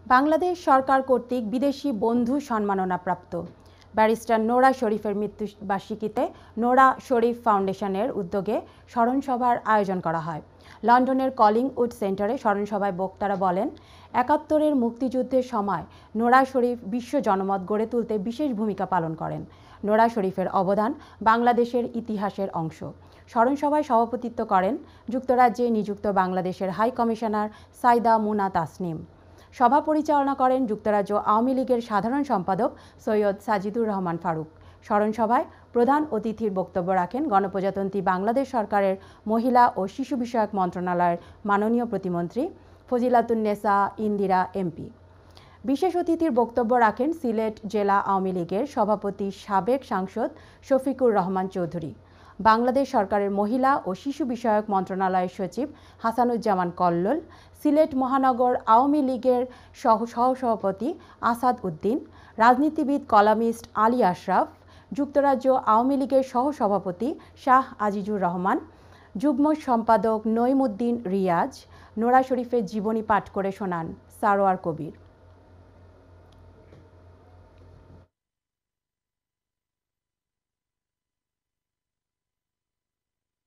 বাংলাদেশ সরকার কর্তৃক বিদেশি বন্ধু সম্মাননাপ্রাপ্ত ব্যারিস্টার নোরা শরীফের মৃত্যুবার্ষিকীতে নোরা শরীফ ফাউন্ডেশনের উদ্যোগে স্মরণসভার আয়োজন করা হয়। লন্ডনের কলিংউড সেন্টারে স্মরণসভায় বক্তারা বলেন, ৭১-এর মুক্তিযুদ্ধের সময় নোরা শরীফ বিশ্ব জনমত গড়ে তুলতে বিশেষ ভূমিকা পালন করেন। নোরা শরীফের অবদান বাংলাদেশের ইতিহাসের অংশ। স্মরণসভায় সভাপতিত্ব করেন যুক্তরাজ্যে নিযুক্ত বাংলাদেশের হাই কমিশনার সাইদা মুনা তাসনিম। সভা পরিচালনা করেন যুক্তরাজ্য আওয়ামী লীগের সাধারণ সম্পাদক সৈয়দ সাজিদুর রহমান ফারুক। স্মরণসভায় প্রধান অতিথির বক্তব্য রাখেন গণপ্রজাতন্ত্রী বাংলাদেশ সরকারের মহিলা ও শিশু বিষয়ক মন্ত্রণালয়ের মাননীয় প্রতিমন্ত্রী ফজিলাতুন্নেসা ইন্দিরা এমপি। বিশেষ অতিথির বক্তব্য রাখেন সিলেট জেলা আওয়ামী লীগের সভাপতি সাবেক সাংসদ শফিকুর রহমান চৌধুরী, বাংলাদেশ সরকারের মহিলা ও শিশু বিষয়ক মন্ত্রণালয়ের সচিব হাসানুজ্জামান কল্লোল, সিলেট মহানগর আওয়ামী লীগের সহসভাপতি আসাদ উদ্দিন, রাজনীতিবিদ কলামিস্ট আলী আশরাফ, যুক্তরাজ্য আওয়ামী লীগের সহসভাপতি শাহ আজিজুর রহমান, যুগ্ম সম্পাদক নঈমুদ্দিন রিয়াজ। নোরা শরীফের জীবনী পাঠ করে শোনান সারোয়ার কবির।